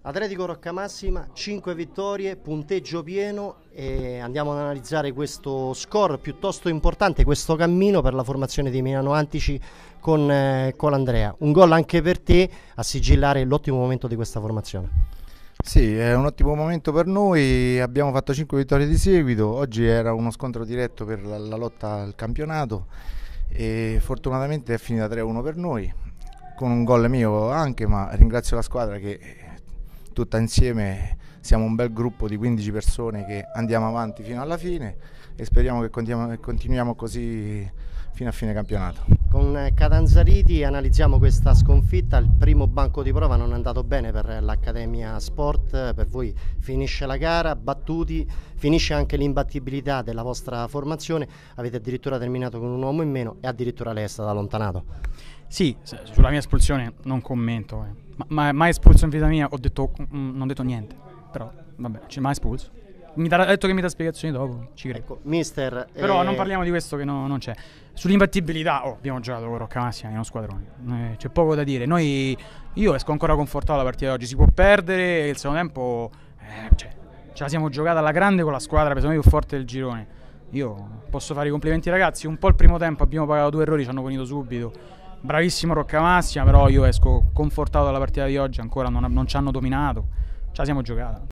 Atletico Roccamassima, 5 vittorie, punteggio pieno, e andiamo ad analizzare questo score piuttosto importante, questo cammino per la formazione di Milano Antici con Andrea. Un gol anche per te a sigillare l'ottimo momento di questa formazione. Sì, è un ottimo momento per noi, abbiamo fatto 5 vittorie di seguito, oggi era uno scontro diretto per la lotta al campionato e fortunatamente è finita 3-1 per noi, con un gol mio anche, ma ringrazio la squadra che tutta insieme siamo un bel gruppo di 15 persone che andiamo avanti fino alla fine e speriamo che continuiamo così fino a fine campionato. Con Catanzariti analizziamo questa sconfitta, il primo banco di prova non è andato bene per l'Accademia Sport, per voi finisce la gara, battuti, finisce anche l'imbattibilità della vostra formazione, avete addirittura terminato con un uomo in meno e addirittura lei è stato allontanato. Sì, sulla mia espulsione non commento, ma mai espulso in vita mia, non ho detto niente, però vabbè, ci mai espulso. Ha detto che mi dà spiegazioni dopo, ci credo. Ecco, mister, però non parliamo di questo che non c'è. Sull'imbattibilità, abbiamo giocato con Roccamassima in uno squadrone, c'è poco da dire. Io esco ancora confortato dalla partita di oggi, si può perdere, il secondo tempo ce la siamo giocata alla grande con la squadra, per me più forte del girone. Io posso fare i complimenti ai ragazzi, un po' il primo tempo abbiamo pagato 2 errori, ci hanno punito subito. Bravissimo Roccamassima, però io esco confortato dalla partita di oggi, ancora non ci hanno dominato, ce la siamo giocata.